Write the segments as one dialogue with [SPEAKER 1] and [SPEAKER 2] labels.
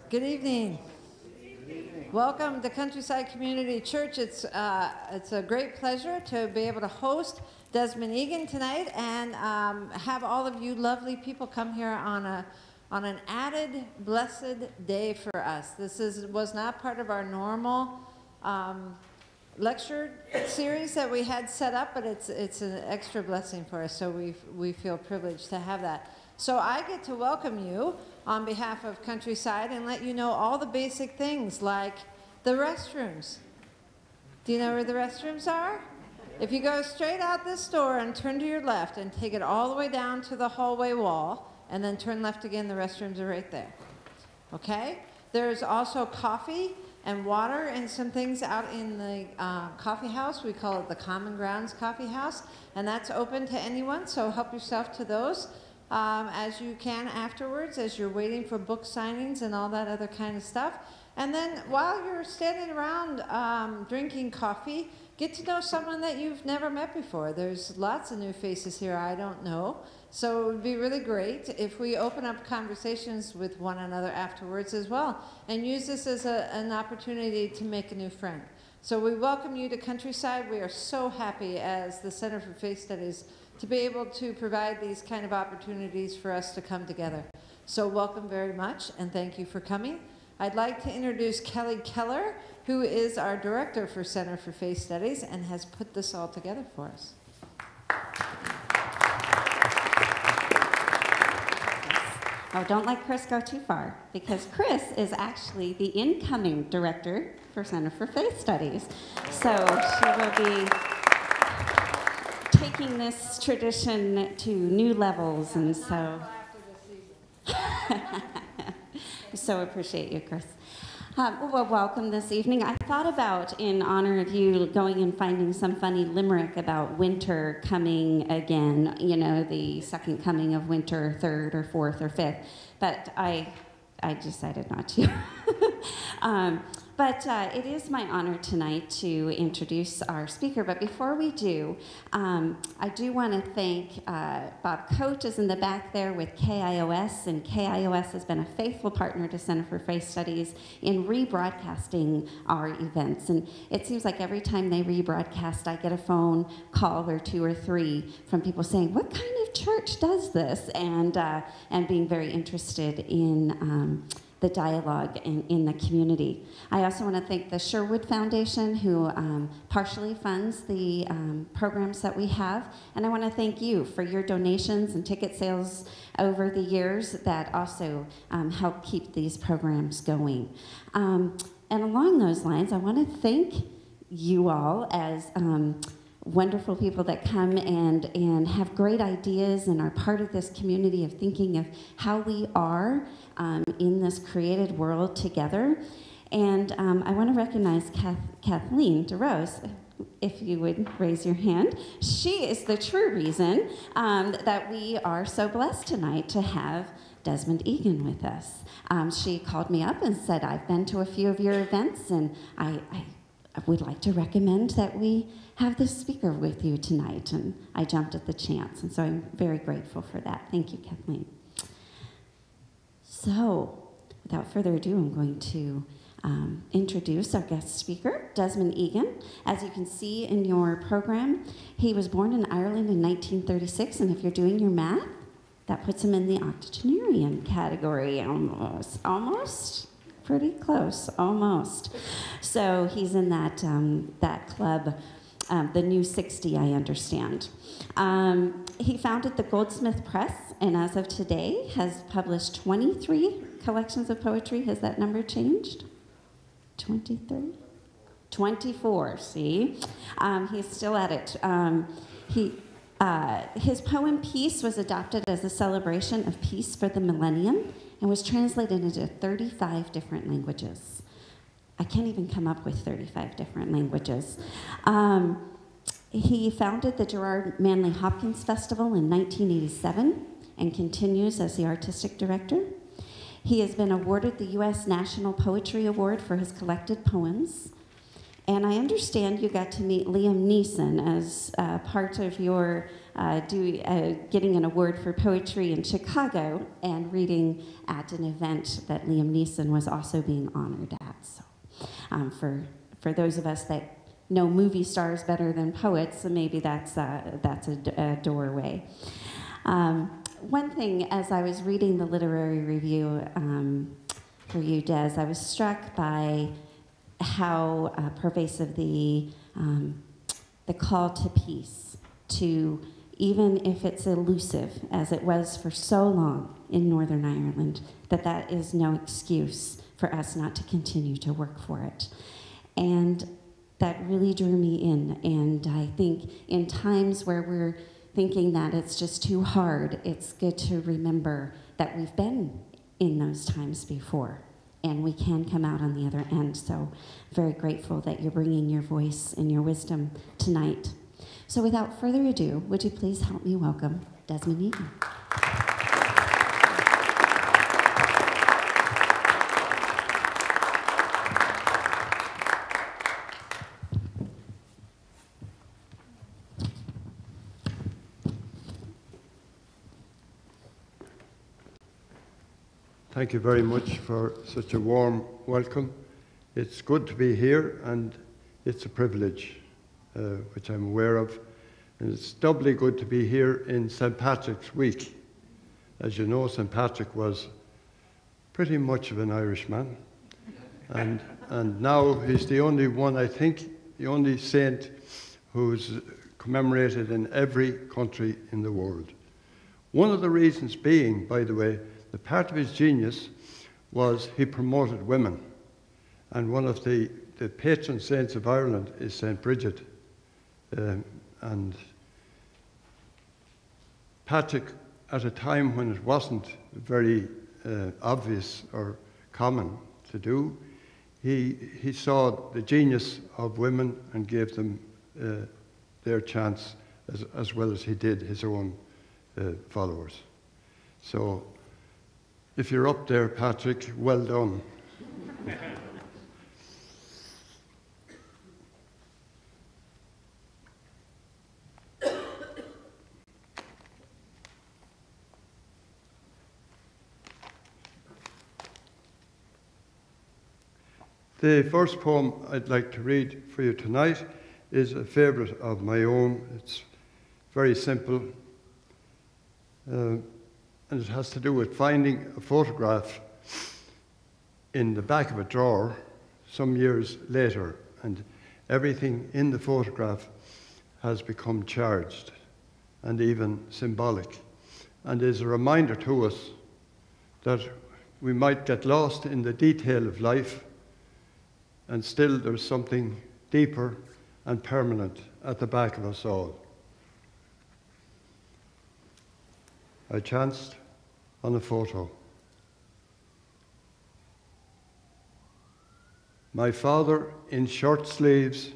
[SPEAKER 1] Good evening. Welcome to Countryside Community Church. It's a great pleasure to be able to host Desmond Egan tonight and have all of you lovely people come here on an added blessed day for us. This was not part of our normal lecture series that we had set up, but it's an extra blessing for us, so we feel privileged to have that. So I get to welcome you on behalf of Countryside and let you know all the basic things like the restrooms. Do you know where the restrooms are? If you go straight out this door and turn to your left and take it all the way down to the hallway wall and then turn left again, the restrooms are right there. Okay? There's also coffee and water and some things out in the coffee house. We call it the Common Grounds Coffee House, and that's open to anyone, so help yourself to those as you can afterwards, as you're waiting for book signings and all that other kind of stuff. And then while you're standing around drinking coffee, get to know someone that you've never met before. There's lots of new faces here I don't know. So it would be really great if we open up conversations with one another afterwards as well and use this as an opportunity to make a new friend. So we welcome you to Countryside. We are so happy as the Center for Faith Studies to be able to provide these kind of opportunities for us to come together. So welcome very much, and thank you for coming. I'd like to introduce Kelly Keller, who is our director for Center for Faith Studies and has put this all together for us.
[SPEAKER 2] Oh, don't let Chris go too far, because Chris is actually the incoming director for Center for Faith Studies. So she will be taking this tradition to new levels, and so so appreciate you, Chris. Well, welcome this evening. I thought about, in honor of you, going and finding some funny limerick about winter coming again, you know, the second coming of winter, third or fourth or fifth, but I decided not to. But it is my honor tonight to introduce our speaker. But before we do, I do want to thank Bob Coach is in the back there with KIOS, and KIOS has been a faithful partner to Center for Faith Studies in rebroadcasting our events. And it seems like every time they rebroadcast, I get a phone call or two or three from people saying, "What kind of church does this?" And being very interested in the dialogue in the community. I also want to thank the Sherwood Foundation, who partially funds the programs that we have. And I want to thank you for your donations and ticket sales over the years that also help keep these programs going. And along those lines, I want to thank you all as wonderful people that come and have great ideas and are part of this community of thinking of how we are in this created world together. And I want to recognize Kathleen DeRose, if you would raise your hand. She is the true reason that we are so blessed tonight to have Desmond Egan with us. She called me up and said, "I've been to a few of your events, and I would like to recommend that we have this speaker with you tonight," and I jumped at the chance, and so I'm very grateful for that. Thank you, Kathleen. So, without further ado, I'm going to introduce our guest speaker, Desmond Egan. As you can see in your program, he was born in Ireland in 1936, and if you're doing your math, that puts him in the octogenarian category, almost. Pretty close, almost. So he's in that that club, the New 60, I understand. He founded the Goldsmith Press, and as of today, has published 23 collections of poetry. Has that number changed? 23? 24, see? He's still at it. His poem Peace was adopted as a celebration of peace for the millennium and was translated into 35 different languages. I can't even come up with 35 different languages. He founded the Gerard Manley Hopkins Festival in 1987 and continues as the artistic director. He has been awarded the U.S. National Poetry Award for his collected poems. And I understand you got to meet Liam Neeson as part of your getting an award for poetry in Chicago and reading at an event that Liam Neeson was also being honored at. So, for those of us that know movie stars better than poets, so maybe that's a doorway. One thing, as I was reading the literary review for you, Des, I was struck by how pervasive the call to peace, to, even if it's elusive, as it was for so long in Northern Ireland, that is no excuse for us not to continue to work for it. And that really drew me in, and I think in times where we're thinking that it's just too hard, it's good to remember that we've been in those times before, and we can come out on the other end. So very grateful that you're bringing your voice and your wisdom tonight. So without further ado, would you please help me welcome Desmond Egan.
[SPEAKER 3] Thank you very much for such a warm welcome. It's good to be here, and it's a privilege, which I'm aware of. And it's doubly good to be here in St. Patrick's Week. As you know, St. Patrick was pretty much of an Irishman. And now he's the only one, I think, the only saint who's commemorated in every country in the world. One of the reasons being, by the way, the part of his genius was he promoted women. And one of the patron saints of Ireland is St. Bridget. And Patrick, at a time when it wasn't very obvious or common to do, he saw the genius of women and gave them their chance as well as he did his own followers. So, if you're up there, Patrick, well done. The first poem I'd like to read for you tonight is a favourite of my own. It's very simple. And it has to do with finding a photograph in the back of a drawer some years later, and everything in the photograph has become charged and even symbolic, and is a reminder to us that we might get lost in the detail of life, and still there's something deeper and permanent at the back of us all. I chanced on a photo. My father in short sleeves,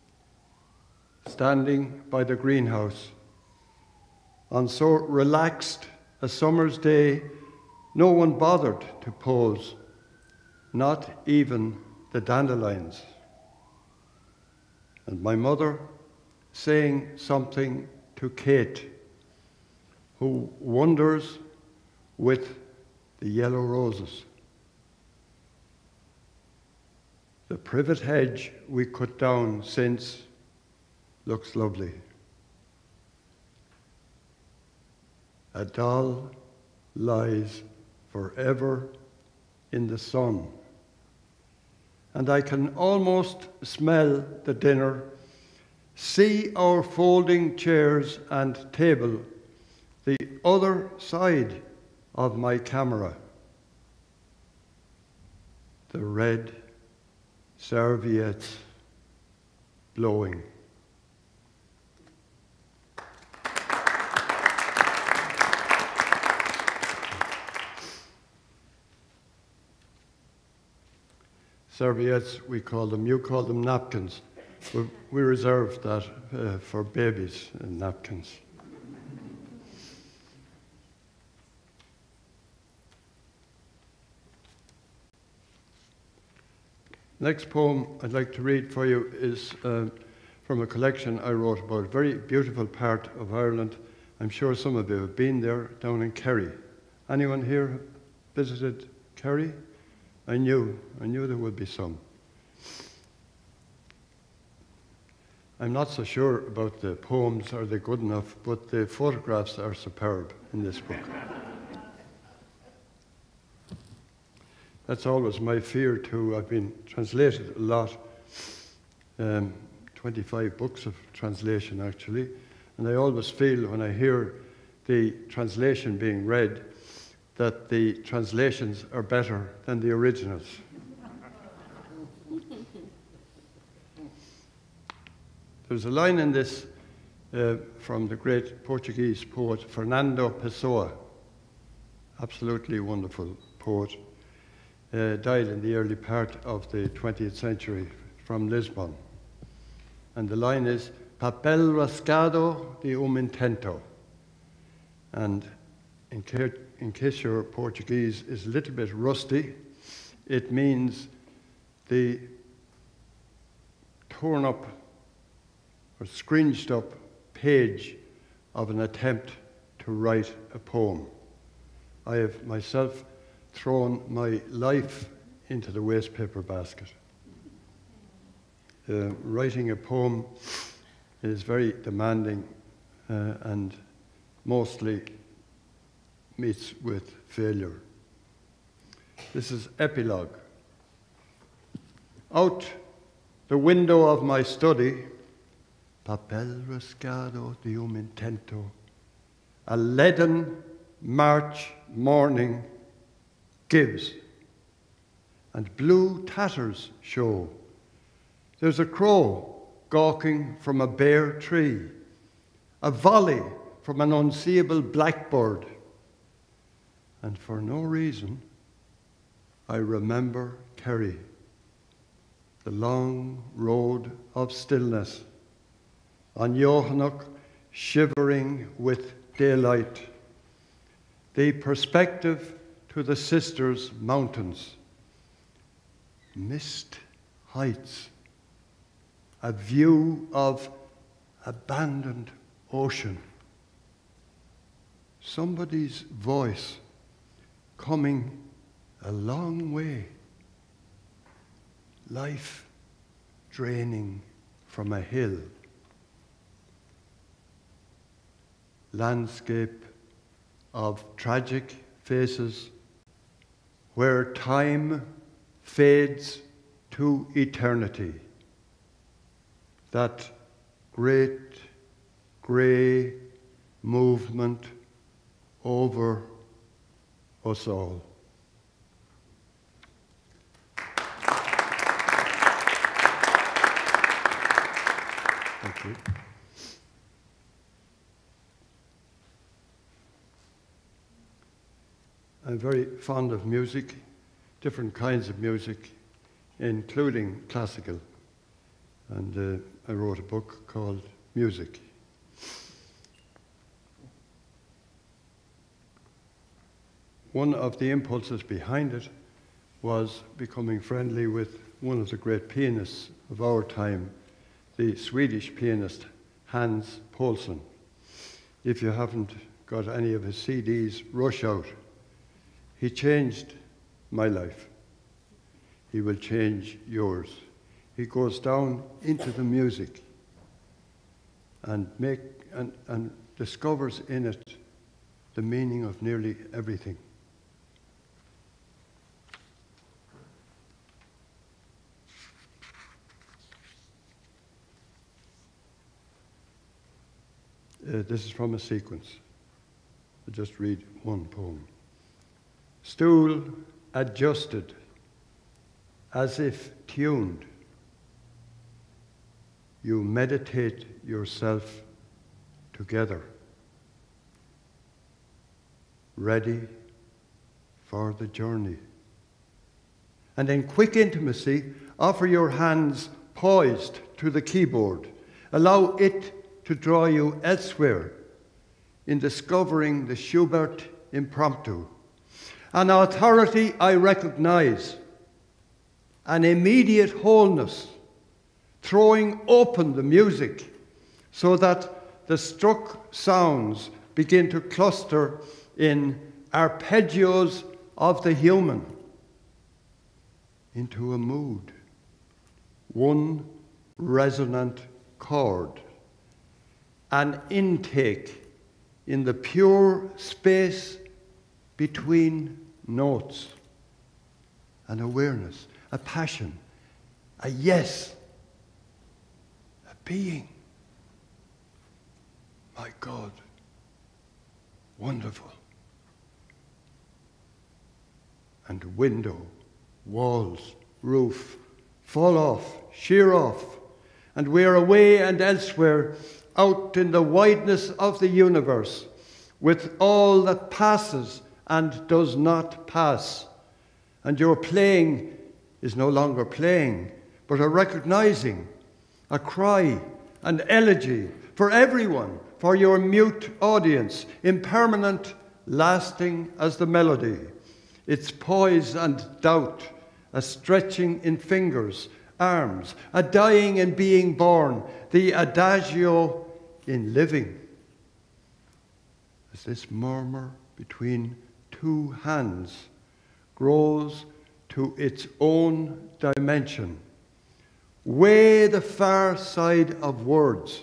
[SPEAKER 3] standing by the greenhouse. On so relaxed a summer's day, no one bothered to pose, not even the dandelions. And my mother saying something to Kate, who wanders with the yellow roses. The privet hedge we cut down since looks lovely. A doll lies forever in the sun. And I can almost smell the dinner, see our folding chairs and table, the other side of my camera. The red serviettes blowing. Serviettes, we call them, you call them napkins. We reserve that for babies and napkins. Next poem I'd like to read for you is from a collection I wrote about a very beautiful part of Ireland I'm sure some of you have been there down in Kerry. Anyone here visited Kerry? I knew there would be some. I'm not so sure about the poems, are they good enough, but the photographs are superb in this book. That's always my fear too. I've been translated a lot, 25 books of translation actually, and I always feel when I hear the translation being read that the translations are better than the originals. There's a line in this from the great Portuguese poet Fernando Pessoa, absolutely wonderful poet, died in the early part of the 20th century from Lisbon. And the line is, papel rascado de intento. And in case your Portuguese is a little bit rusty, it means the torn up or scringed up page of an attempt to write a poem. I have myself thrown my life into the waste paper basket. Writing a poem is very demanding and mostly meets with failure. This is epilogue. Out the window of my study, papel rascado de intento, a leaden March morning gives, and blue tatters show. There's a crow gawking from a bare tree, a volley from an unseeable blackbird, and for no reason, I remember Kerry, the long road of stillness, on Johannock shivering with daylight, the perspective to the sisters' mountains, mist heights, a view of abandoned ocean, somebody's voice coming a long way, life draining from a hill, landscape of tragic faces where time fades to eternity, that great grey movement over us all. Thank you. I'm very fond of music, different kinds of music, including classical. And I wrote a book called Music. One of the impulses behind it was becoming friendly with one of the great pianists of our time, the Swedish pianist Hans Poulsen. If you haven't got any of his CDs, rush out. He changed my life. He will change yours. He goes down into the music and discovers in it the meaning of nearly everything. This is from a sequence. I'll just read one poem. Stool adjusted, as if tuned. You meditate yourself together, ready for the journey. And in quick intimacy, offer your hands poised to the keyboard. Allow it to draw you elsewhere in discovering the Schubert impromptu. An authority I recognize, an immediate wholeness, throwing open the music so that the struck sounds begin to cluster in arpeggios of the human into a mood, one resonant chord, an intake in the pure space between notes, an awareness, a passion, a yes, a being. My God, wonderful. And window, walls, roof, fall off, sheer off, and we're away and elsewhere, out in the wideness of the universe, with all that passes and does not pass. And your playing is no longer playing, but a recognizing, a cry, an elegy for everyone, for your mute audience, impermanent, lasting as the melody. Its poise and doubt, a stretching in fingers, arms, a dying in being born, the adagio in living. As this murmur between two hands grows to its own dimension, way the far side of words,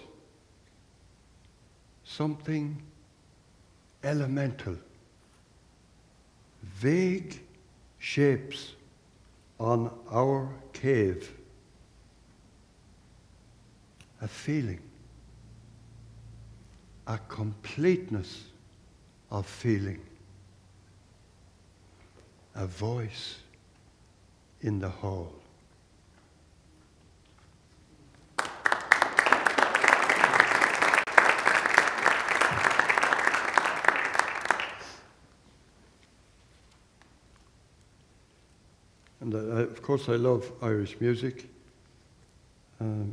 [SPEAKER 3] something elemental, vague shapes on our cave, a feeling, a completeness of feeling, a voice in the hall. And of course I love Irish music, and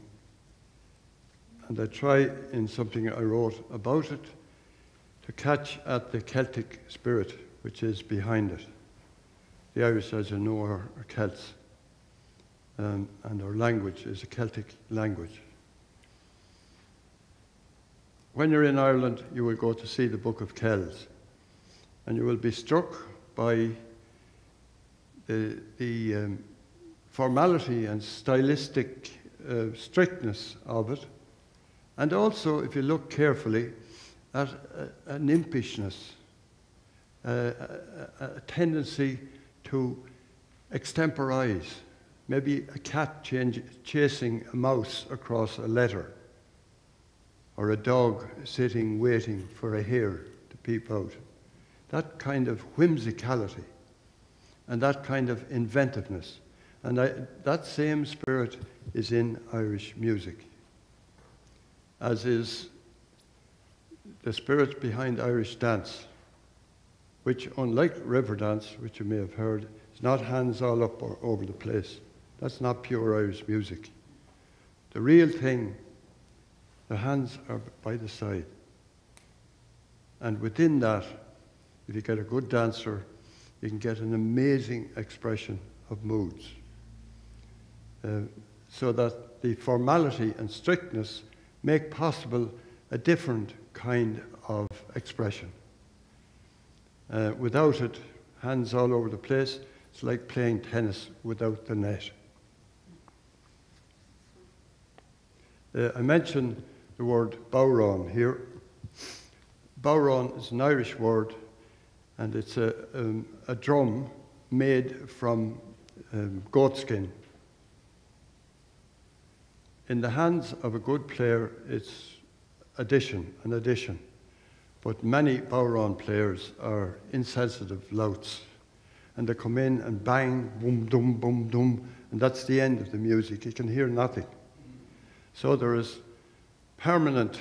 [SPEAKER 3] I try in something I wrote about it to catch at the Celtic spirit which is behind it. The Irish, as you know, are Celts, and our language is a Celtic language. When you're in Ireland, you will go to see the Book of Kells, and you will be struck by the formality and stylistic strictness of it, and also, if you look carefully, at an impishness, a tendency to extemporize, maybe a cat chasing a mouse across a letter, or a dog sitting waiting for a hare to peep out. That kind of whimsicality and that kind of inventiveness. And that same spirit is in Irish music, as is the spirit behind Irish dance, which, unlike river dance, which you may have heard, is not hands all up or over the place. That's not pure Irish music. The real thing, the hands are by the side. And within that, if you get a good dancer, you can get an amazing expression of moods. So that the formality and strictness make possible a different kind of expression. Without it, hands all over the place, it's like playing tennis without the net. I mentioned the word bowron here. Bowron is an Irish word, and it's a drum made from goat skin. In the hands of a good player, it's an addition. But many bowron players are insensitive louts, and they come in and bang, boom, dum, boom, dum, and that's the end of the music. You can hear nothing. So there is permanent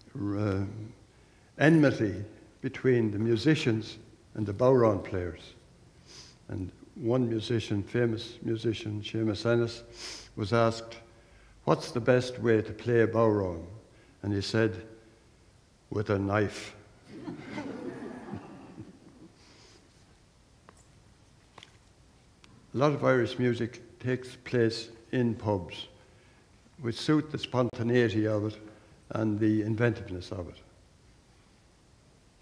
[SPEAKER 3] enmity between the musicians and the bowron players. And one musician, famous musician, Seamus Ennis, was asked, "What's the best way to play a bowron?" And he said, "With a knife." A lot of Irish music takes place in pubs, which suit the spontaneity of it and the inventiveness of it.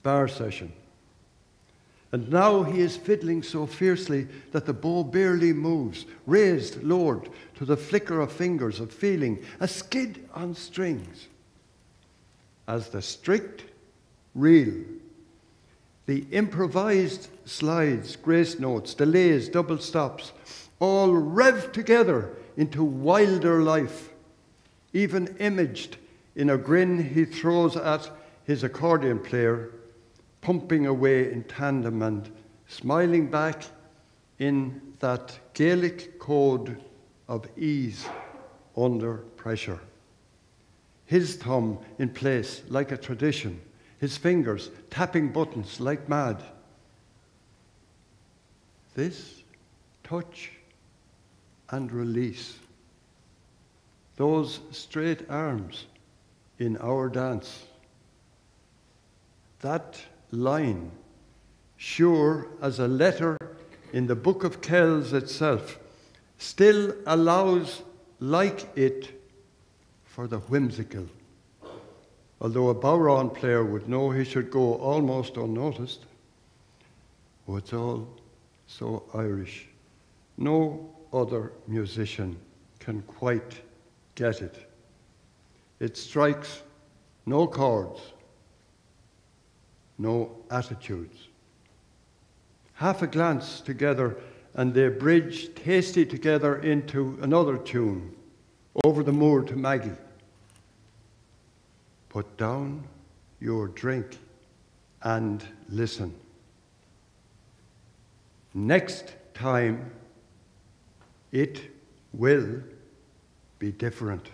[SPEAKER 3] bar session. And now he is fiddling so fiercely that the bow barely moves, raised, lowered, to the flicker of fingers of feeling, a skid on strings. As the strict reel, the improvised slides, grace notes, delays, double stops, all rev together into wilder life, even imaged in a grin he throws at his accordion player, pumping away in tandem and smiling back in that Gaelic code of ease under pressure. His thumb in place like a tradition, his fingers tapping buttons like mad. This touch and release, those straight arms in our dance, that line, sure as a letter in the Book of Kells itself, still allows like it for the whimsical. Although a bowron player would know he should go almost unnoticed. Oh, it's all so Irish. No other musician can quite get it. It strikes no chords, no attitudes. Half a glance together and they bridge tasty together into another tune, Over the Moor to Maggie. Put down your drink and listen. Next time, it will be different.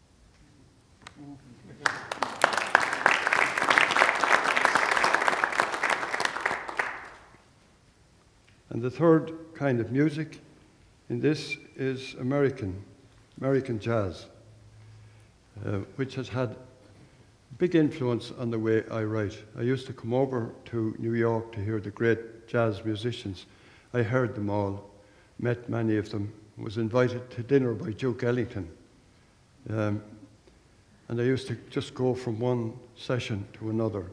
[SPEAKER 3] And the third kind of music in this is American jazz, which has had big influence on the way I write. I used to come over to New York to hear the great jazz musicians. I heard them all, met many of them, was invited to dinner by Duke Ellington. And I used to just go from one session to another.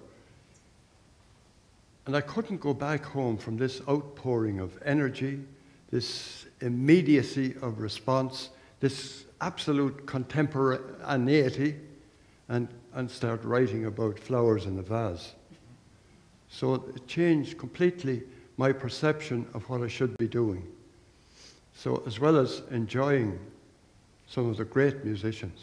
[SPEAKER 3] And I couldn't go back home from this outpouring of energy, this immediacy of response, this absolute contemporaneity, and start writing about flowers in a vase. So it changed completely my perception of what I should be doing. So as well as enjoying some of the great musicians,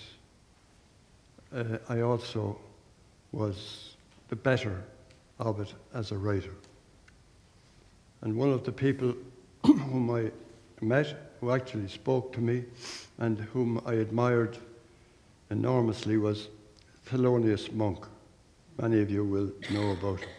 [SPEAKER 3] I also was the better of it as a writer. And one of the people whom I met, who actually spoke to me and whom I admired enormously, was Thelonious Monk. Many of you will know about him.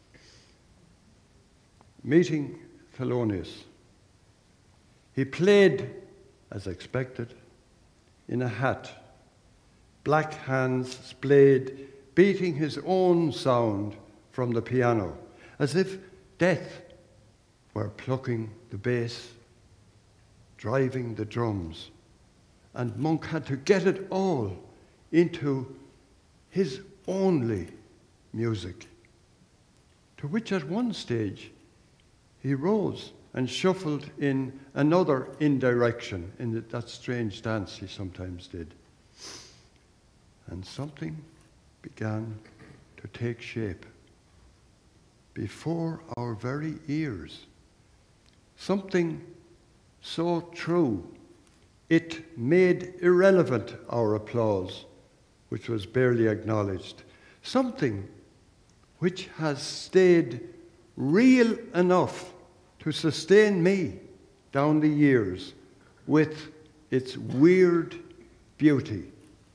[SPEAKER 3] Meeting Thelonious, he played, as expected, in a hat, black hands splayed, beating his own sound from the piano, as if death were plucking the bass, driving the drums, and Monk had to get it all into his only music, to which at one stage he rose and shuffled in another indirection in that strange dance he sometimes did. And something began to take shape before our very ears. Something so true, it made irrelevant our applause, which was barely acknowledged. Something which has stayed real enough to sustain me down the years with its weird beauty.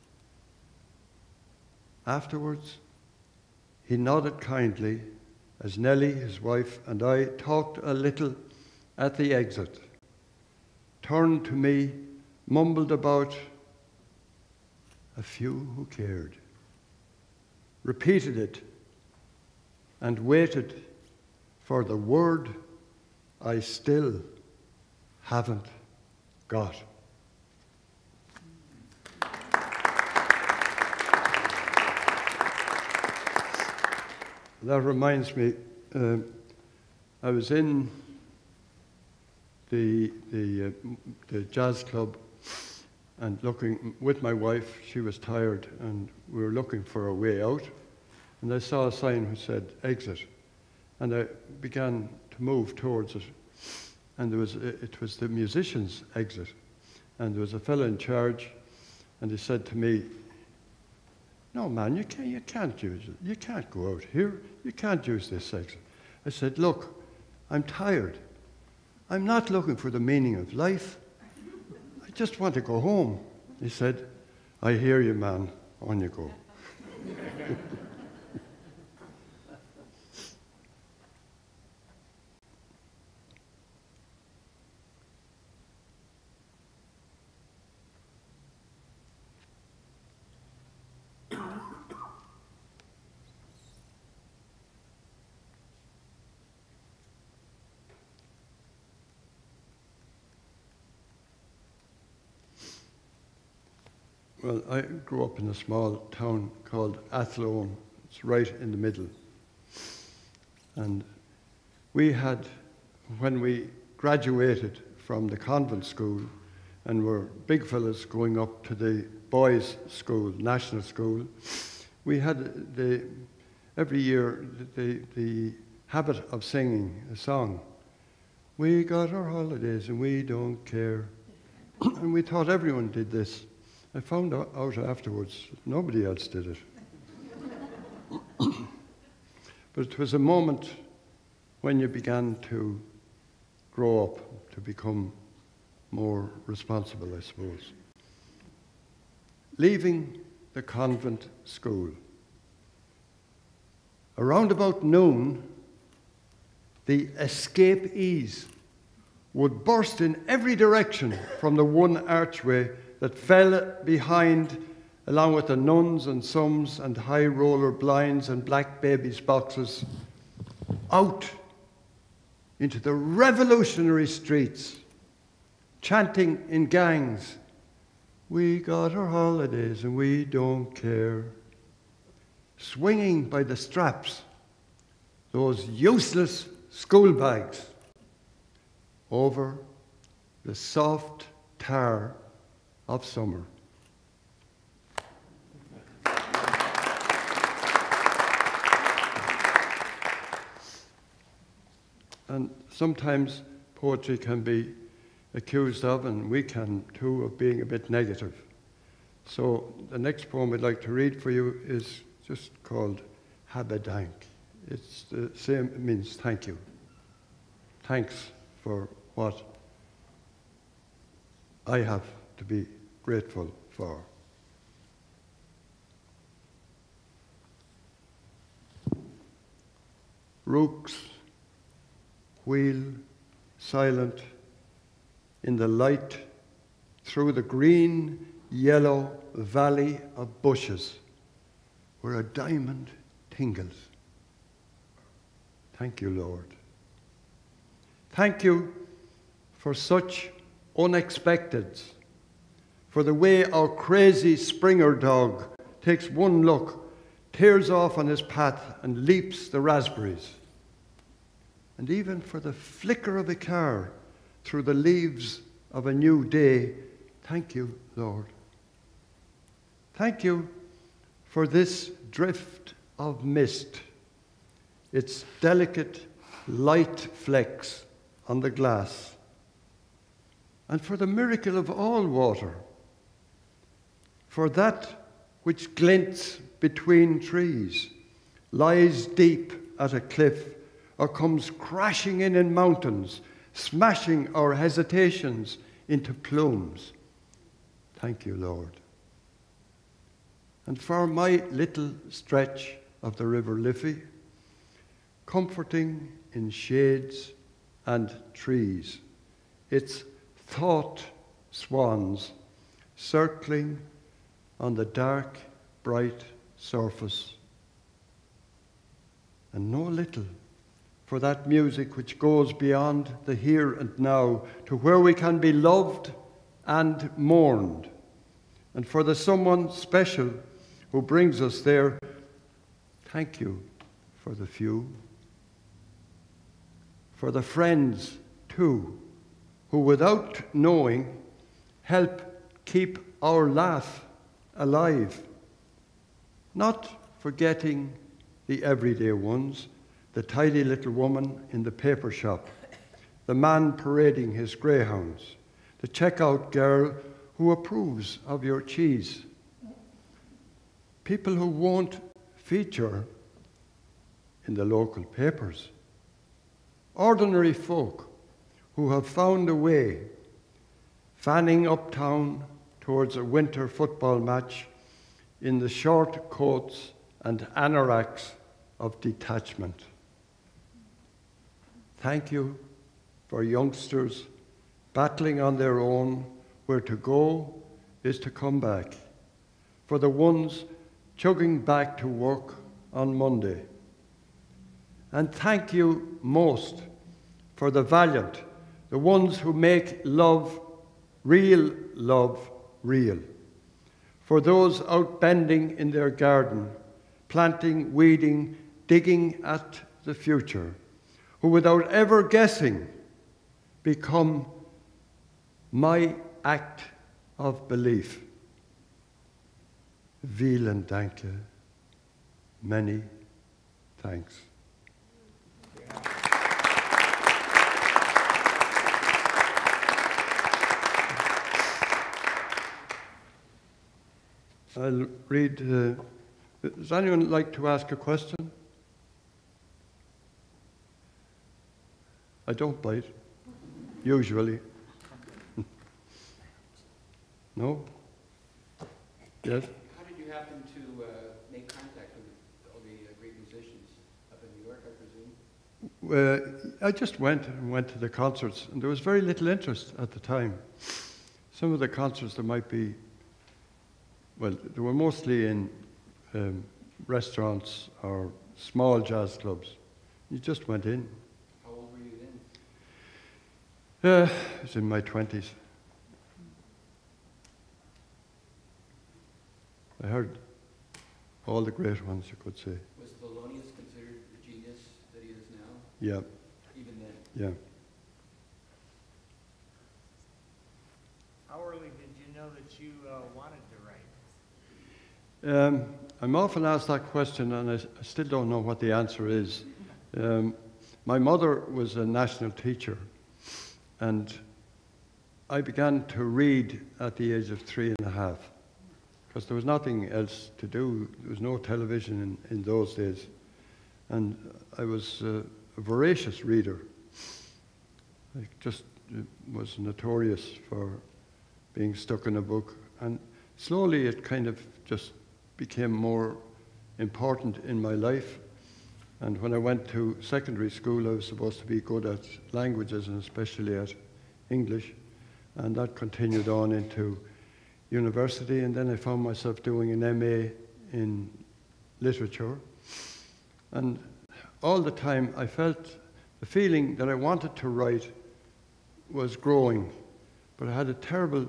[SPEAKER 3] Afterwards, he nodded kindly as Nellie, his wife, and I talked a little at the exit, turned to me, mumbled about a few who cared, repeated it, and waited for the word I still haven't got. that reminds me, I was in the jazz club and looking with my wife. She was tired and we were looking for a way out. And I saw a sign which said exit. And I began to move towards it. And it was the musicians' exit. And there was a fellow in charge, and he said to me, "No, man, you can't use it. You can't go out here. You can't use this exit." I said, "Look, I'm tired. I'm not looking for the meaning of life. I just want to go home." He said, "I hear you, man. On you go." Well, I grew up in a small town called Athlone. It's right in the middle. And we had, when we graduated from the convent school and were big fellas going up to the boys' school, national school, we had every year the habit of singing a song. "We got our holidays and we don't care." And we thought everyone did this. I found out afterwards nobody else did it. But it was a moment when you began to grow up, to become more responsible, I suppose. Leaving the convent school. Around about noon, the escapees would burst in every direction from the one archway that fell behind, along with the nuns and sums and high roller blinds and black babies' boxes, out into the revolutionary streets, chanting in gangs, "We got our holidays and we don't care," swinging by the straps those useless school bags over the soft tar of summer. And sometimes poetry can be accused of, and we can too, of being a bit negative. So the next poem I'd like to read for you is just called Habedank. It's the same, it means thank you. Thanks for what I have to be grateful for. Rooks wheel silent in the light through the green, yellow valley of bushes where a diamond tingles. Thank you, Lord. Thank you for such unexpecteds, for the way our crazy Springer dog takes one look, tears off on his path and leaps the raspberries. And even for the flicker of a car through the leaves of a new day, thank you, Lord. Thank you for this drift of mist, its delicate light flecks on the glass, and for the miracle of all water, for that which glints between trees, lies deep at a cliff, or comes crashing in mountains, smashing our hesitations into plumes. Thank you, Lord. And for my little stretch of the River Liffey, comforting in shades and trees, its thought swans circling on the dark, bright surface. And no little for that music which goes beyond the here and now to where we can be loved and mourned. And for the someone special who brings us there, thank you for the few, for the friends too, who without knowing help keep our laugh alive, not forgetting the everyday ones, the tidy little woman in the paper shop, the man parading his greyhounds, the checkout girl who approves of your cheese, people who won't feature in the local papers, ordinary folk who have found a way, fanning uptown towards a winter football match in the short coats and anoraks of detachment. Thank you for youngsters battling on their own, where to go is to come back, for the ones chugging back to work on Monday. And thank you most for the valiant, the ones who make love, real, for those out bending in their garden, planting, weeding, digging at the future, who without ever guessing become my act of belief. Vielen Danke. Many thanks. I'll read. Does anyone like to ask a question? I don't bite, usually. No? Yes?
[SPEAKER 4] How did you happen to make contact with all the great musicians up in New York, I presume?
[SPEAKER 3] I just went to the concerts, and there was very little interest at the time. Some of the concerts there might be, well, they were mostly in restaurants or small jazz clubs. You just went in.
[SPEAKER 4] How old were you then?
[SPEAKER 3] I was in my 20s. I heard all the great ones, you could say.
[SPEAKER 4] Was Thelonious considered the genius that he is now?
[SPEAKER 3] Yeah.
[SPEAKER 4] Even then?
[SPEAKER 3] Yeah.
[SPEAKER 5] How early did you know that you wanted to write?
[SPEAKER 3] I'm often asked that question, and I still don't know what the answer is. My mother was a national teacher, and I began to read at the age of 3.5, because there was nothing else to do. There was no television in those days. And I was a voracious reader. I just was notorious for being stuck in a book. And slowly it kind of just became more important in my life. And when I went to secondary school, I was supposed to be good at languages, and especially at English. And that continued on into university, and then I found myself doing an MA in literature. And all the time I felt the feeling that I wanted to write was growing, but I had a terrible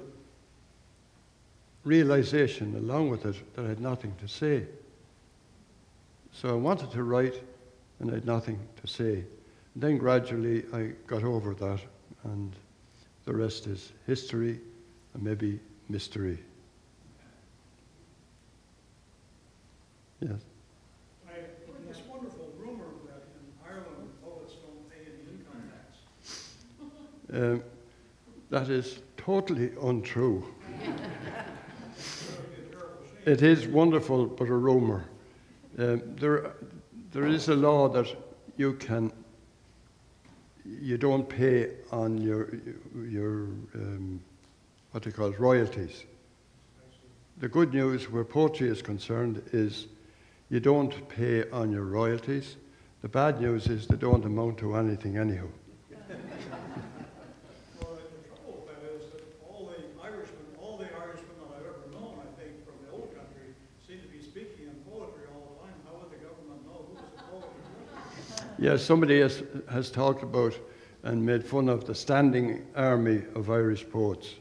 [SPEAKER 3] realization along with it that I had nothing to say. So I wanted to write, and I had nothing to say. And then gradually I got over that, and the rest is history, and maybe mystery. Yes.
[SPEAKER 6] I heard this wonderful rumor that in Ireland poets don't pay any income tax.
[SPEAKER 3] That is totally untrue. It is wonderful, but a rumor. There is a law that you don't pay on your what they call royalties. The good news where poetry is concerned is you don't pay on your royalties. The bad news is they don't amount to anything anyhow.
[SPEAKER 6] Well, the trouble with that is that all the Irishmen that I've ever known, I think, from the old country, seem to be speaking in poetry all the time. How would the government know who was a poet or not?
[SPEAKER 3] Yeah, somebody has talked about and made fun of the standing army of Irish poets.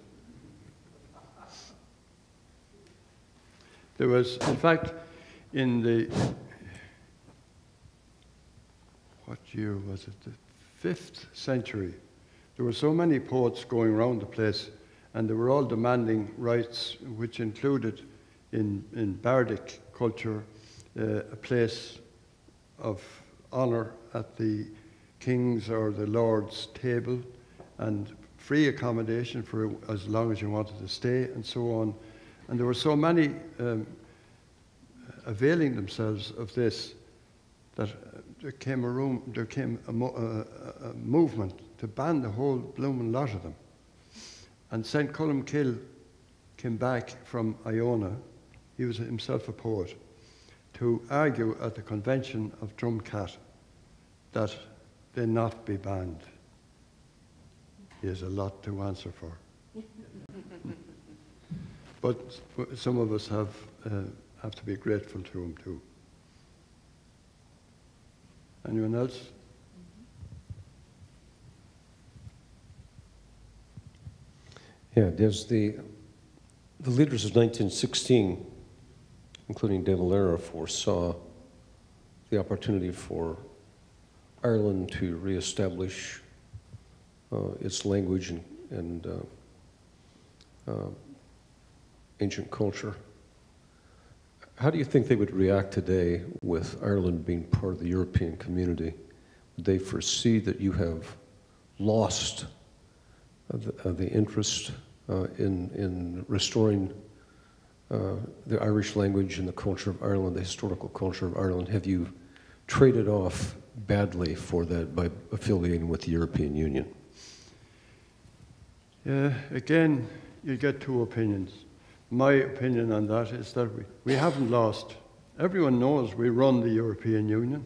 [SPEAKER 3] There was, in fact, in the year was it? The 5th century. There were so many poets going around the place, and they were all demanding rights, which included in bardic culture a place of honor at the king's or the lord's table, and free accommodation for as long as you wanted to stay, and so on. And there were so many availing themselves of this that there came a movement to ban the whole blooming lot of them. And St. Columkill came back from Iona, he was himself a poet, to argue at the Convention of Drumcat that they not be banned. He has a lot to answer for. But some of us have to be grateful to him too. Anyone else?
[SPEAKER 7] Yeah, there's the leaders of 1916, including De Valera, foresaw the opportunity for Ireland to reestablish its language and ancient culture. How do you think they would react today with Ireland being part of the European community? Would they foresee that you have lost the interest in restoring the Irish language and the culture of Ireland, the historical culture of Ireland? Have you traded off badly for that by affiliating with the European Union?
[SPEAKER 3] Yeah, again, you get two opinions. My opinion on that is that we haven't lost. Everyone knows we run the European Union.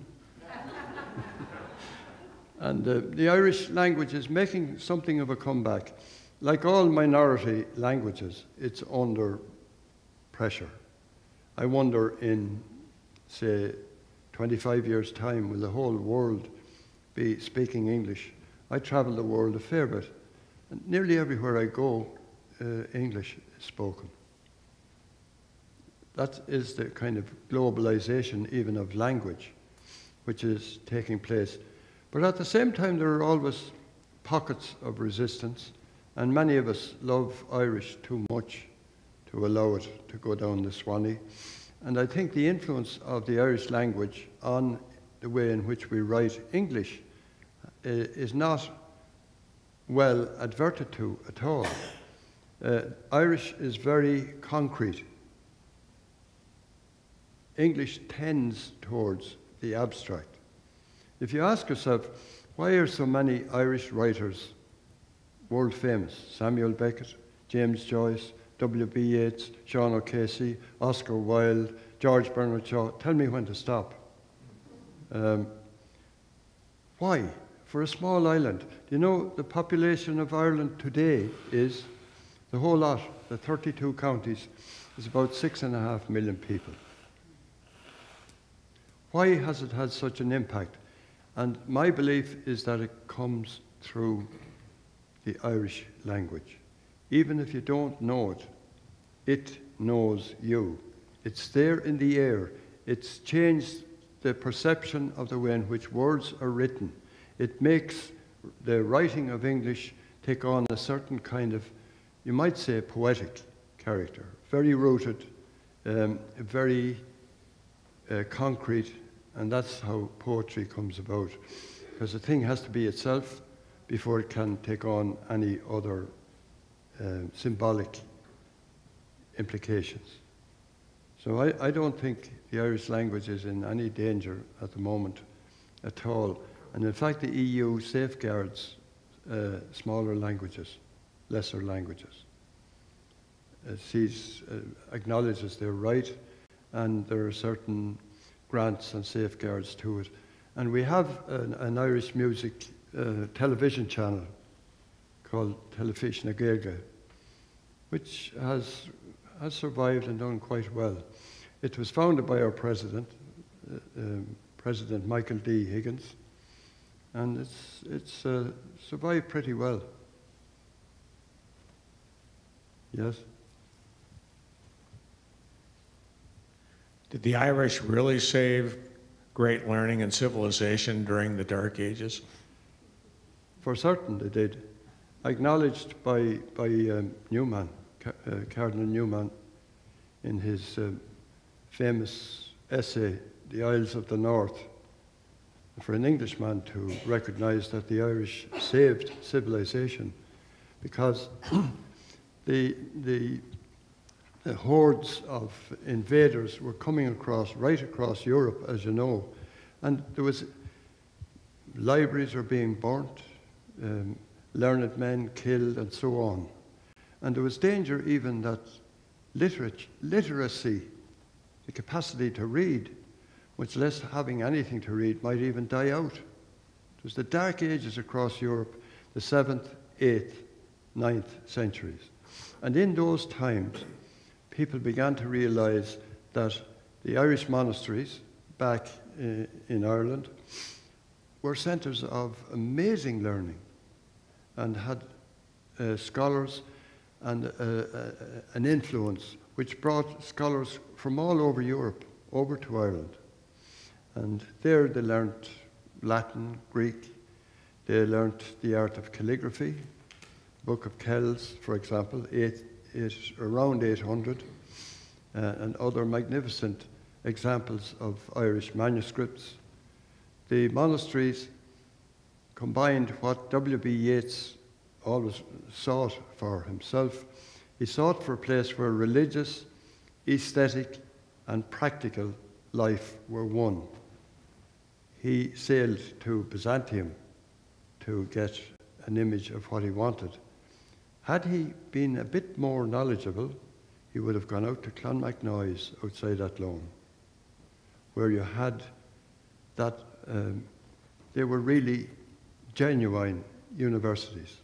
[SPEAKER 3] And the Irish language is making something of a comeback. Like all minority languages, it's under pressure. I wonder in, say, 25 years' time, will the whole world be speaking English? I travel the world a fair bit, and nearly everywhere I go, English is spoken. That is the kind of globalization even of language which is taking place. But at the same time, there are always pockets of resistance, and many of us love Irish too much to allow it to go down the Swanee. And I think the influence of the Irish language on the way in which we write English is not well adverted to at all. Irish is very concrete. English tends towards the abstract. If you ask yourself, why are so many Irish writers world famous? Samuel Beckett, James Joyce, W.B. Yeats, Sean O'Casey, Oscar Wilde, George Bernard Shaw. Tell me when to stop. Why? For a small island. Do you know the population of Ireland today is, the whole lot, the 32 counties, is about 6.5 million people. Why has it had such an impact? And my belief is that it comes through the Irish language. Even if you don't know it, it knows you. It's there in the air. It's changed the perception of the way in which words are written. It makes the writing of English take on a certain kind of, you might say, poetic character. Very rooted, very concrete, and that's how poetry comes about. Because the thing has to be itself before it can take on any other symbolic implications. So I don't think the Irish language is in any danger at the moment at all. And in fact, the EU safeguards smaller languages, lesser languages. It acknowledges their right, and there are certain grants and safeguards to it. And we have an Irish music television channel called Telefís na Gaeilge, which has survived and done quite well. It was founded by our president, President Michael D. Higgins, and it's survived pretty well. Yes?
[SPEAKER 8] Did the Irish really save
[SPEAKER 5] great learning and civilization during the Dark Ages?
[SPEAKER 3] For certain they did. Acknowledged by Newman, Cardinal Newman, in his famous essay, The Isles of the North. For an Englishman to recognize that the Irish saved civilization, because the hordes of invaders were coming right across Europe, as you know, and there was libraries were being burnt, learned men killed, and so on. And there was danger even that literacy, the capacity to read, much less having anything to read, might even die out. It was the Dark Ages across Europe, the 7th, 8th, 9th centuries. And in those times, people began to realize that the Irish monasteries back in Ireland were centers of amazing learning and had scholars and an influence which brought scholars from all over Europe over to Ireland. And there they learnt Latin, Greek, they learnt the art of calligraphy, Book of Kells, for example, around 800, and other magnificent examples of Irish manuscripts. The monasteries combined what W.B. Yeats always sought for himself. He sought for a place where religious, aesthetic, and practical life were one. He sailed to Byzantium to get an image of what he wanted. Had he been a bit more knowledgeable, he would have gone out to Clonmacnoise outside Athlone, where you had that, they were really genuine universities.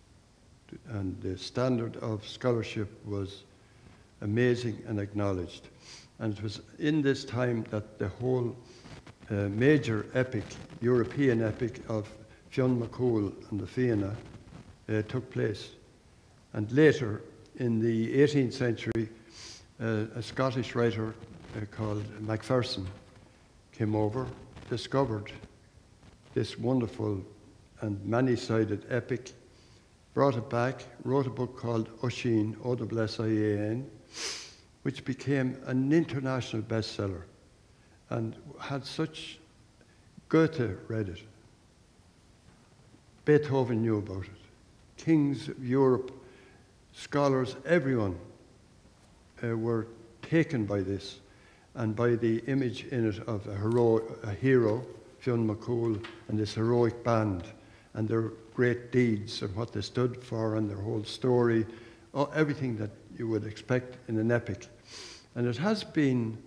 [SPEAKER 3] And the standard of scholarship was amazing and acknowledged. And it was in this time that the whole major epic, European epic of Fionn McCool and the Fianna took place. And later, in the 18th century, a Scottish writer called Macpherson came over, discovered this wonderful and many-sided epic, brought it back, wrote a book called Oisin, O-S-I-A-N, which became an international bestseller and had such... Goethe read it. Beethoven knew about it. Kings of Europe, scholars, everyone were taken by this and by the image in it of a hero, Fionn McCool, and this heroic band and their great deeds and what they stood for and their whole story, everything that you would expect in an epic. And it has been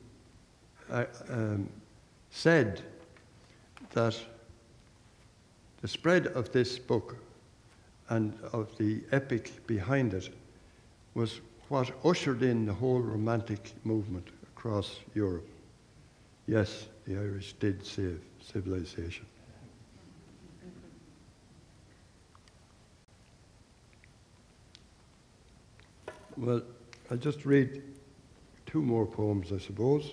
[SPEAKER 3] said that the spread of this book and of the epic behind it was what ushered in the whole Romantic movement across Europe. Yes, the Irish did save civilization. Well, I'll just read two more poems, I suppose.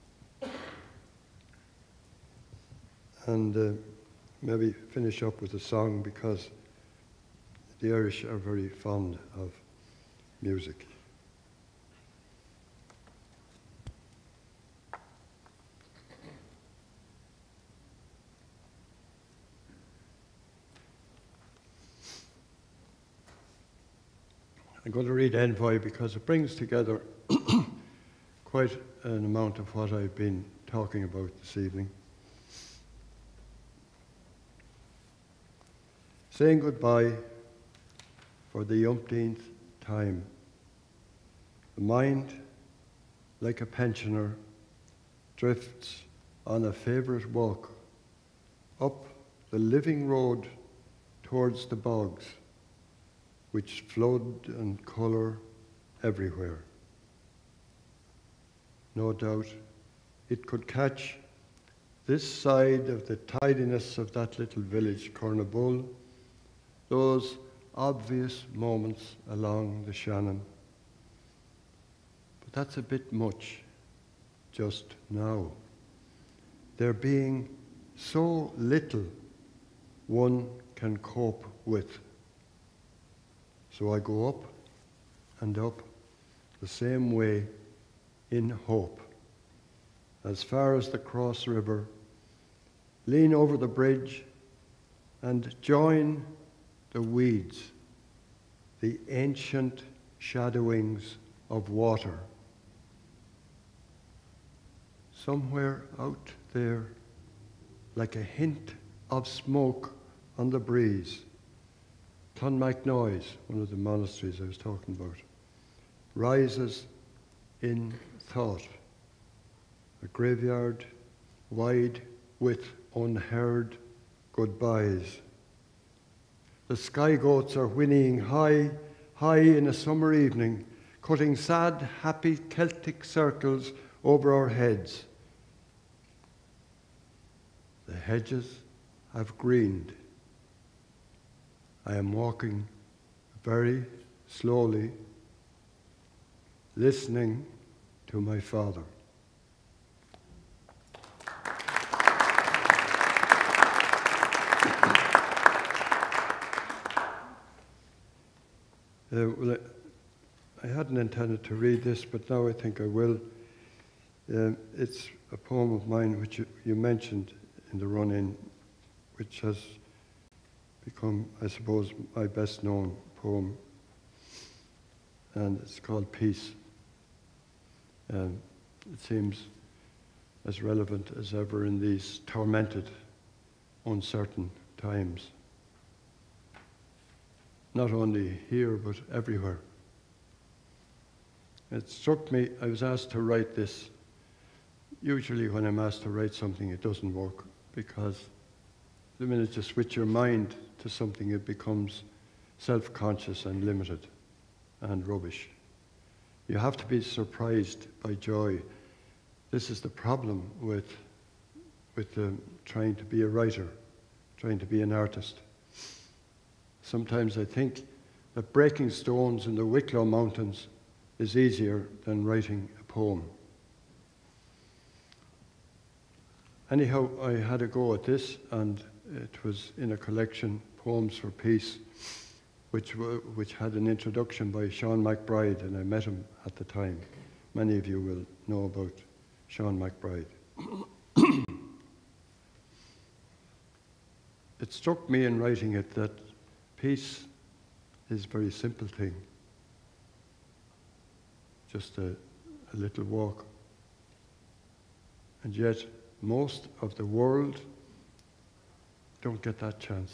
[SPEAKER 3] And maybe finish up with a song, because the Irish are very fond of music. I'm going to read Envoy because it brings together quite an amount of what I've been talking about this evening. Saying goodbye for the umpteenth time. The mind, like a pensioner, drifts on a favourite walk up the living road towards the bogs, which flood and colour everywhere. No doubt it could catch this side of the tidiness of that little village, Cornabull, those obvious moments along the Shannon. But that's a bit much just now. there being so little one can cope with. So I go up and up the same way in hope, as far as the Cross River, lean over the bridge and join the weeds, the ancient shadowings of water. Somewhere out there, like a hint of smoke on the breeze, Clonmacnoise, one of the monasteries I was talking about, rises in thought. A graveyard wide with unheard goodbyes. The sky goats are whinnying high, high in a summer evening, cutting sad, happy Celtic circles over our heads. The hedges have greened. I am walking very slowly, listening to my Father. Well, I hadn't intended to read this, but now I think I will. It's a poem of mine which you mentioned in the run-in, which has become, I suppose, my best known poem, and it's called Peace. It seems as relevant as ever in these tormented, uncertain times. Not only here, but everywhere. It struck me, I was asked to write this. Usually when I'm asked to write something, it doesn't work, because the minute you switch your mind to something, it becomes self-conscious and limited and rubbish. You have to be surprised by joy. This is the problem with trying to be a writer, trying to be an artist. Sometimes I think that breaking stones in the Wicklow Mountains is easier than writing a poem. Anyhow, I had a go at this, and it was in a collection, Poems for Peace, which had an introduction by Sean McBride, and I met him at the time. Many of you will know about Sean McBride. It struck me in writing it that peace is a very simple thing. Just a little walk. And yet, most of the world don't get that chance.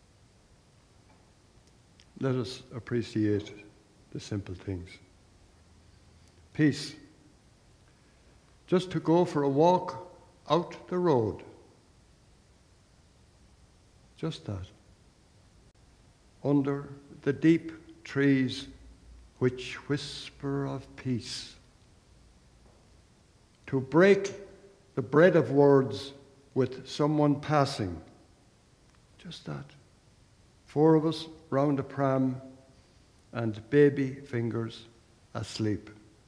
[SPEAKER 3] Let us appreciate the simple things. Peace. Just to go for a walk out the road. Just that. Under the deep trees which whisper of peace. To break the bread of words with someone passing. Just that. 4 of us round a pram and baby fingers asleep.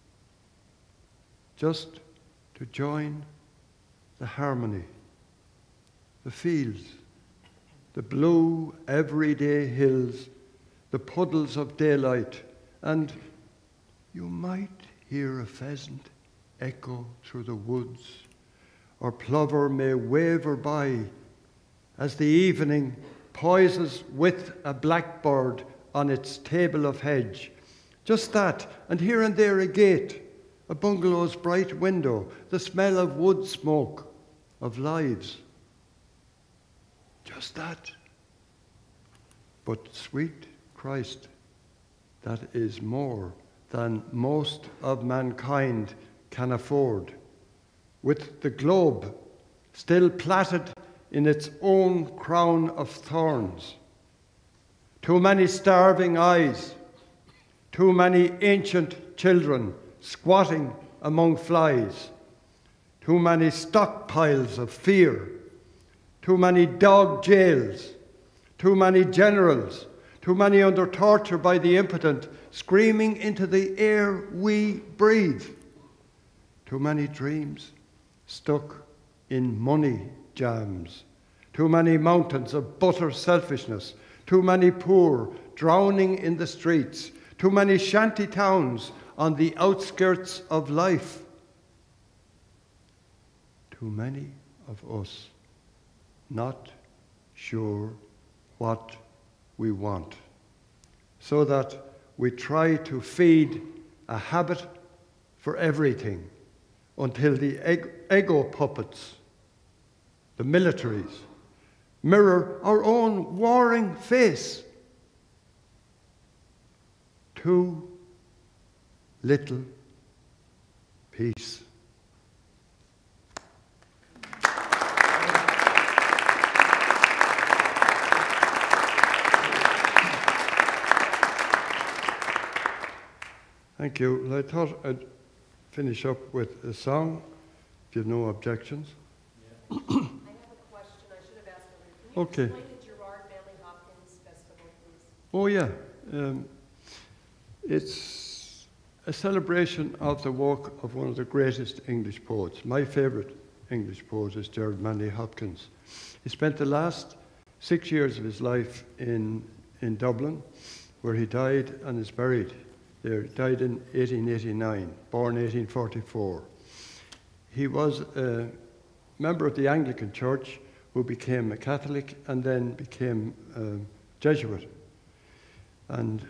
[SPEAKER 3] Just to join the harmony, the fields, the blue everyday hills, the puddles of daylight, and you might hear a pheasant echo through the woods, or plover may waver by as the evening poises with a blackbird on its table of hedge. Just that, and here and there a gate, a bungalow's bright window, the smell of wood smoke, of lives. Just that. But sweet Christ, that is more than most of mankind can afford. With the globe still plaited in its own crown of thorns. Too many starving eyes, too many ancient children squatting among flies, too many stockpiles of fear, too many dog jails, too many generals, too many under torture by the impotent, screaming into the air we breathe, too many dreams stuck in money jams, too many mountains of butter selfishness, too many poor drowning in the streets, too many shanty towns on the outskirts of life. Too many of us not sure what we want, so that we try to feed a habit for everything until the ego puppets, the militaries, mirror our own warring face. Too little peace. Thank you. Well, I thought I'd finish up with a song, if you have no objections.
[SPEAKER 8] I have a question I should have asked earlier. Can you explain the Gerard Manley Hopkins Festival, please?
[SPEAKER 3] Oh, yeah. It's a celebration of the work of one of the greatest English poets. My favourite English poet is Gerard Manley Hopkins. He spent the last 6 years of his life in Dublin, where he died and is buried there. He died in 1889, born 1844. He was a member of the Anglican Church who became a Catholic and then became a Jesuit. And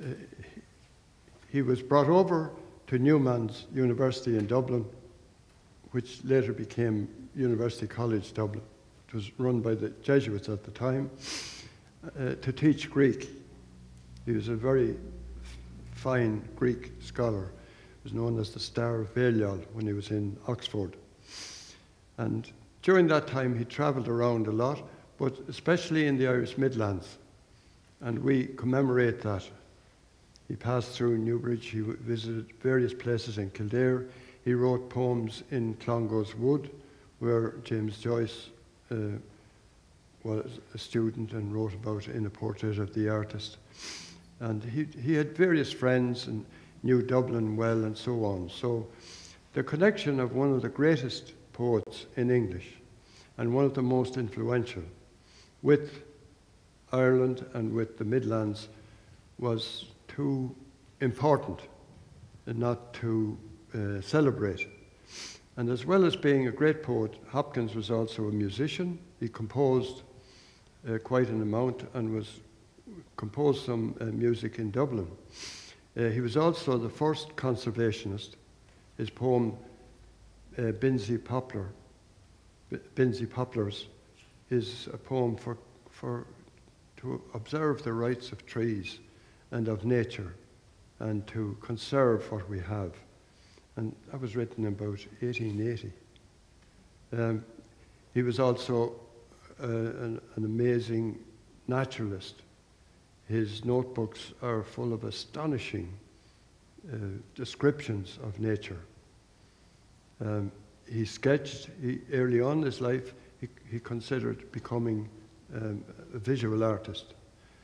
[SPEAKER 3] he was brought over to Newman's University in Dublin, which later became University College Dublin. It was run by the Jesuits at the time, to teach Greek. He was a very fine Greek scholar. He was known as the Star of Balliol when he was in Oxford. And during that time, he traveled around a lot, but especially in the Irish Midlands. And we commemorate that. He passed through Newbridge, he visited various places in Kildare. He wrote poems in Clongowes Wood, where James Joyce was a student and wrote about in a portrait of the artist. And he had various friends and knew Dublin well and so on. So the connection of one of the greatest poets in English and one of the most influential with Ireland and with the Midlands was too important and not to celebrate. And as well as being a great poet, Hopkins was also a musician. He composed quite an amount and composed some music in Dublin. He was also the first conservationist. His poem, Binsey Poplars, is a poem to observe the rights of trees and of nature and to conserve what we have. And that was written about 1880. He was also an amazing naturalist. His notebooks are full of astonishing descriptions of nature. He sketched, early on in his life, he considered becoming a visual artist.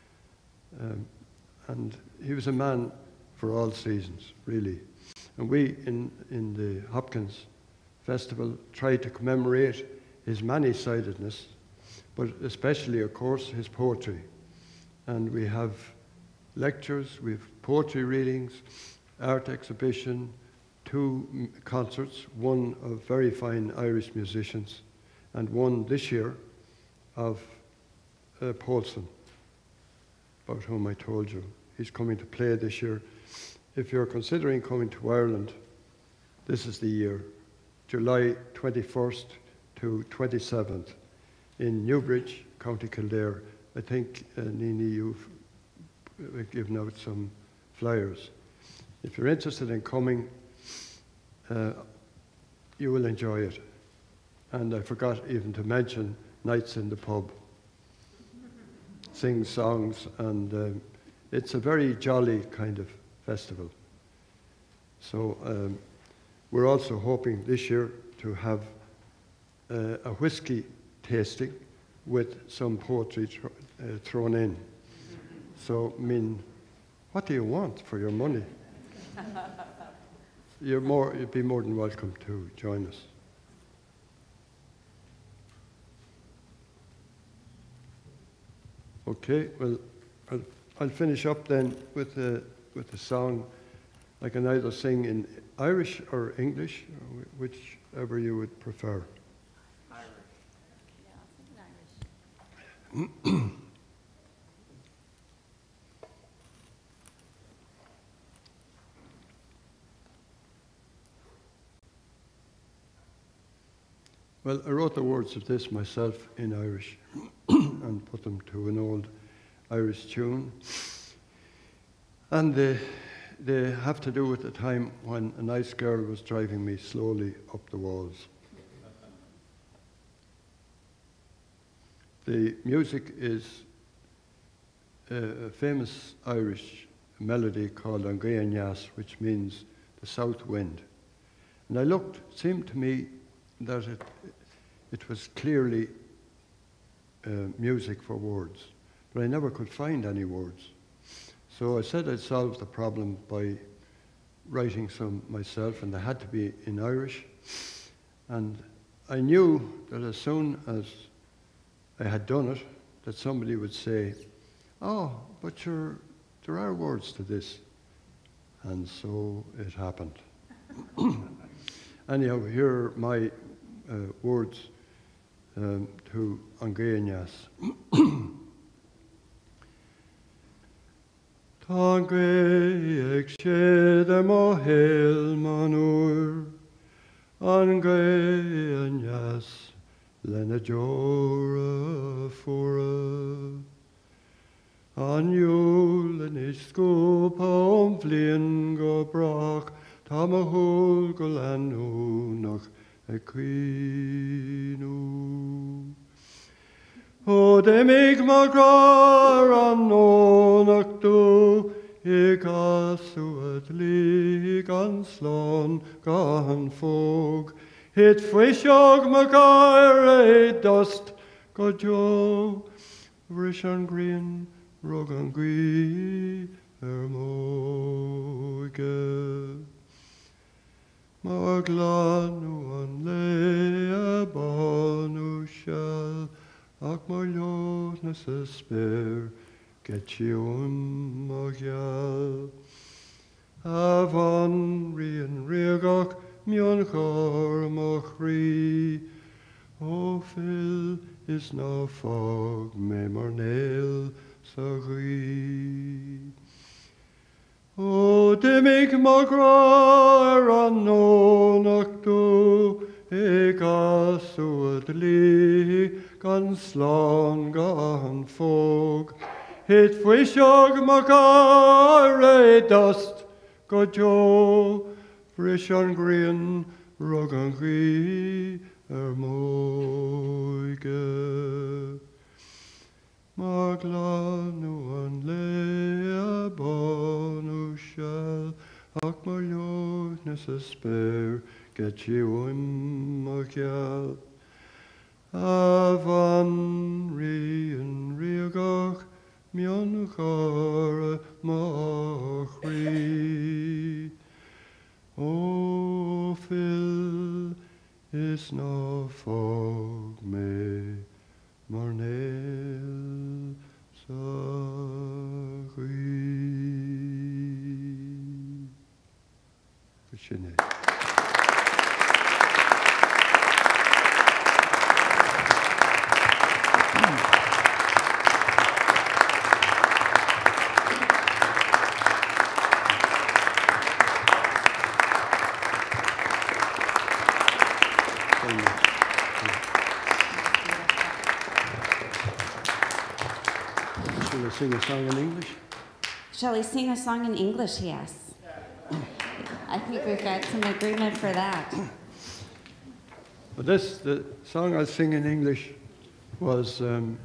[SPEAKER 3] And he was a man for all seasons, really. And we, in the Hopkins Festival, try to commemorate his many-sidedness, but especially, of course, his poetry. And we have lectures, we have poetry readings, art exhibition, 2 concerts, one of very fine Irish musicians, and one this year of Paulson, about whom I told you. He's coming to play this year. If you're considering coming to Ireland, this is the year, July 21st to 27th in Newbridge, County Kildare. I think, Nini, you've given out some flyers. If you're interested in coming, you will enjoy it. And I forgot even to mention nights in the pub. Sing songs, and it's a very jolly kind of festival. So we're also hoping this year to have a whiskey tasting with some poetry thrown in. So, I mean, what do you want for your money? You'd be more than welcome to join us. Okay, well, I'll finish up then with the song. I can either sing in Irish or English, or whichever you would prefer.
[SPEAKER 5] Irish.
[SPEAKER 1] Yeah, I'll sing in Irish.
[SPEAKER 3] Well, I wrote the words of this myself in Irish and put them to an old Irish tune. And they have to do with the time when a nice girl was driving me slowly up the walls. The music is a famous Irish melody called An Ghaean, which means the south wind. And I looked, it seemed to me that it was clearly music for words, but I never could find any words. So I said I'd solve the problem by writing some myself, and they had to be in Irish. And I knew that as soon as I had done it, that somebody would say, "Oh, but there are words to this." And so it happened. Anyhow, here are my words to An Ghaean. Tá ag siad mo héil manúr, An Ghaean lena jóra fúra. An júl in is scúpa bblion go brach, Tá mo húl go lenú nach a cuinú. O de mig ma grar an nónach dú, I gasú at lí gan slán gan fóg, Hit fwisog ma gair dust go jo, Vrish an green rug an gui móige. Ma glanú an le a banú shall, Ach mar leona sa spéir, get you ma gheall. A bhan rian riagach mion chor ma chrí, O Phil is na fog me mar nail sa grí. O dimig ma grair an nónach dú, I gasú at lí gan slán gan fóg, Hit fwisog ma gair dust go jo, Vrish an green rug an ghi móige. Ma glanú an le a banú shall, Ach mar leona sa spéir, get you ma gheall. A bhan rian riagach mion chara ma chrí. O Phil is na fog me mar nail sa grí. Sinné. Shall I sing a song in English?
[SPEAKER 2] Shall we sing a song in English? Yes. I think we've got some agreement for that.
[SPEAKER 3] But the song I'll sing in English was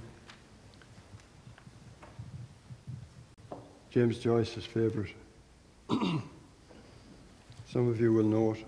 [SPEAKER 3] James Joyce's favourite. Some of you will know it.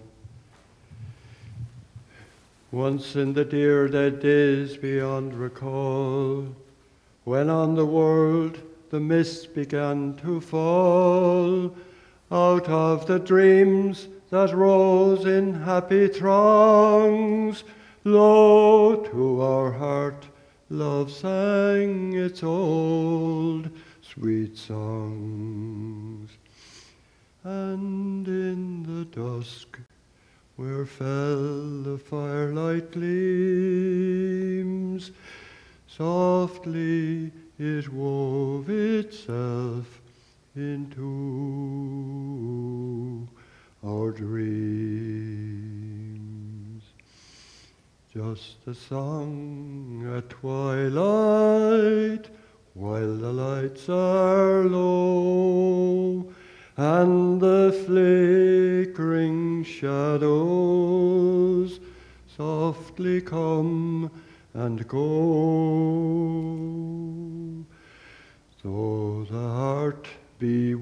[SPEAKER 3] Once in the dear dead days beyond recall, when on the world the mist began to fall, out of the dreams that rose in happy throngs, lo, to our heart love sang its old sweet songs. And in the dusk, where fell the firelight gleams, softly it wove itself into our dreams. Just a song at twilight, while the lights are low, and the flickering shadows softly come and go. Though the heart be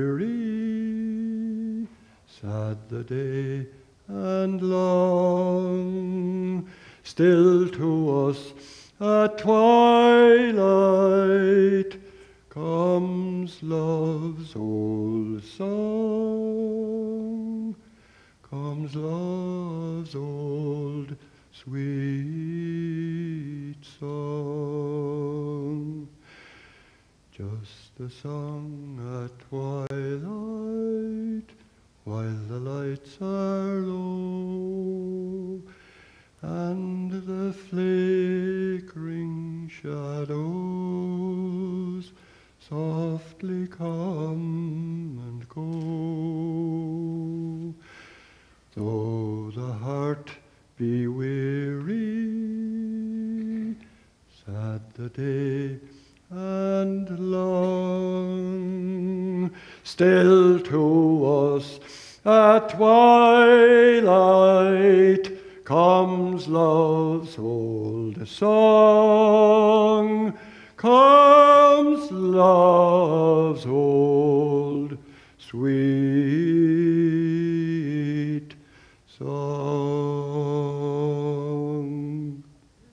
[SPEAKER 3] weary, sad the day and long, still to us at twilight comes love's old song, comes love's old sweet song. Just a song at twilight, while the lights are low, and the flickering shadows softly come and go. Though the heart be weary, sad the day and long, still to us at twilight comes love's old song, comes love's old sweet song.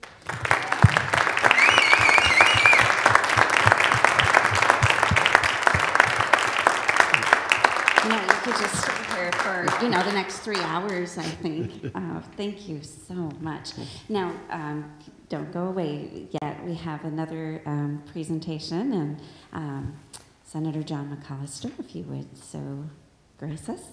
[SPEAKER 2] You know, you could just stay here for, the next 3 hours, I think. Thank you so much. Now, don't go away yet. We have another presentation, and Senator John McAllister, if you would so grace us.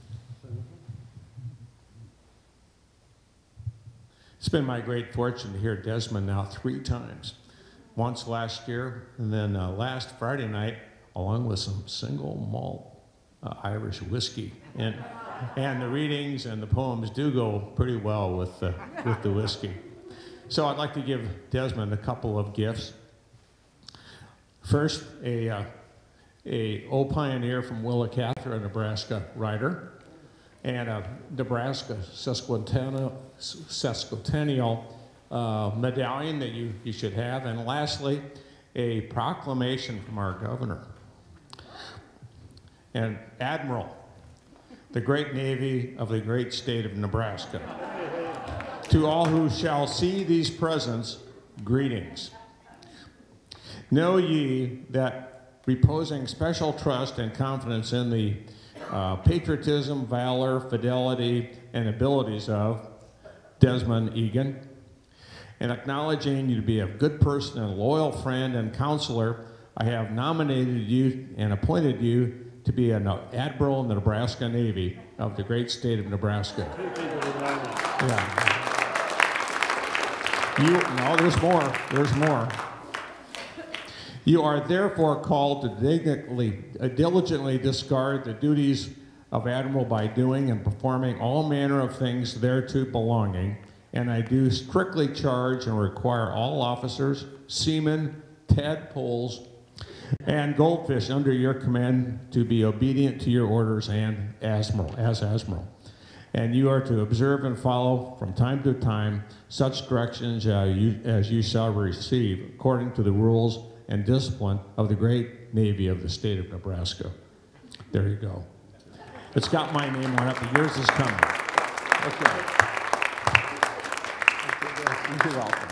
[SPEAKER 9] It's been my great fortune to hear Desmond now 3 times. Once last year, and then last Friday night, along with some single malt Irish whiskey. And the readings and the poems do go pretty well with the whiskey. So I'd like to give Desmond a couple of gifts. First, a old pioneer from Willa Cather, a Nebraska writer, and a Nebraska sesquicentennial medallion that you should have. And lastly, a proclamation from our governor. And Admiral, the great Navy of the great state of Nebraska. To all who shall see these presents, greetings. Know ye that reposing special trust and confidence in the patriotism, valor, fidelity, and abilities of Desmond Egan, and acknowledging you to be a good person and loyal friend and counselor, I have nominated you and appointed you to be an admiral in the Nebraska Navy of the great state of Nebraska. Yeah. There's more. There's more. You are therefore called to diligently discard the duties of admiral by doing and performing all manner of things thereto belonging, and I do strictly charge and require all officers, seamen, tadpoles, and goldfish under your command to be obedient to your orders and as admiral. And you are to observe and follow from time to time such directions as you shall receive according to the rules and discipline of the great Navy of the state of Nebraska. There you go. It's got my name on it, but yours is coming. Okay. You're welcome.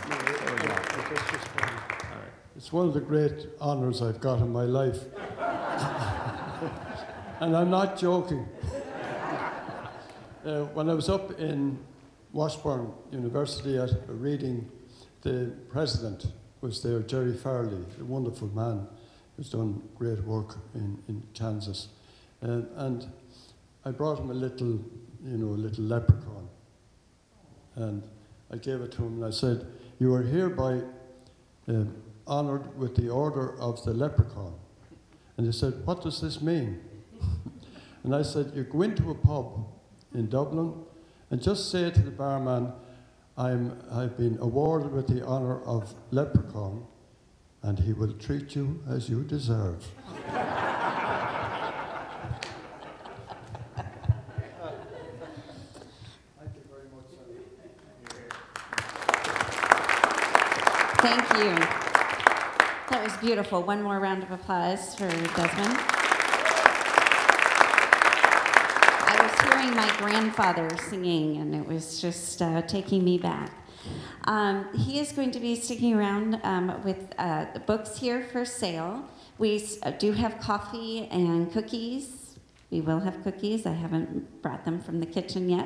[SPEAKER 3] It's one of the great honors I've got in my life. And I'm not joking. When I was up in Washburn University at a reading the president was there, Jerry Farley, a wonderful man who's done great work in Kansas. And I brought him a little leprechaun. And I gave it to him and I said, "You are hereby honoured with the Order of the Leprechaun." And he said, "What does this mean?" And I said, "You go into a pub in Dublin and just say to the barman, I've been awarded with the honour of leprechaun, and he will treat you as you deserve."
[SPEAKER 2] Thank you. That was beautiful. One more round of applause for Desmond. I was hearing my grandfather singing, and it was just taking me back. He is going to be sticking around with the books here for sale. We do have coffee and cookies. We will have cookies. I haven't brought them from the kitchen yet.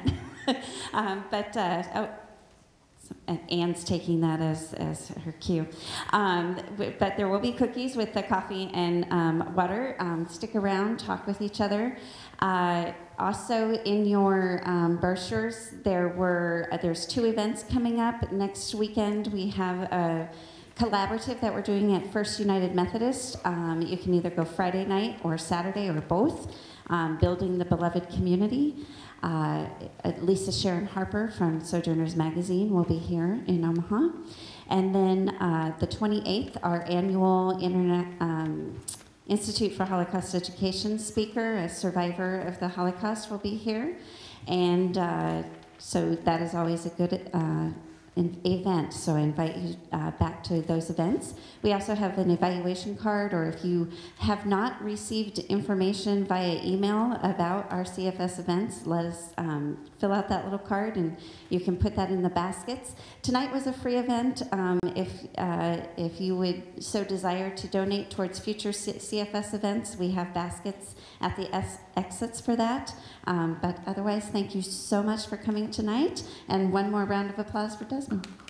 [SPEAKER 2] Anne's taking that as her cue. But there will be cookies with the coffee and water. Stick around, talk with each other. Also, in your brochures, there's 2 events coming up. Next weekend, we have a collaborative that we're doing at First United Methodist. You can either go Friday night or Saturday or both. Building the Beloved Community. Lisa Sharon Harper from Sojourners Magazine will be here in Omaha. And then the 28th, our annual Institute for Holocaust Education speaker, a survivor of the Holocaust, will be here. And so that is always a good event, so I invite you back to those events. We also have an evaluation card, or if you have not received information via email about our CFS events, let us fill out that little card and you can put that in the baskets. Tonight was a free event. If you would so desire to donate towards future CFS events, we have baskets at the exits for that. But otherwise, thank you so much for coming tonight. And one more round of applause for Desmond.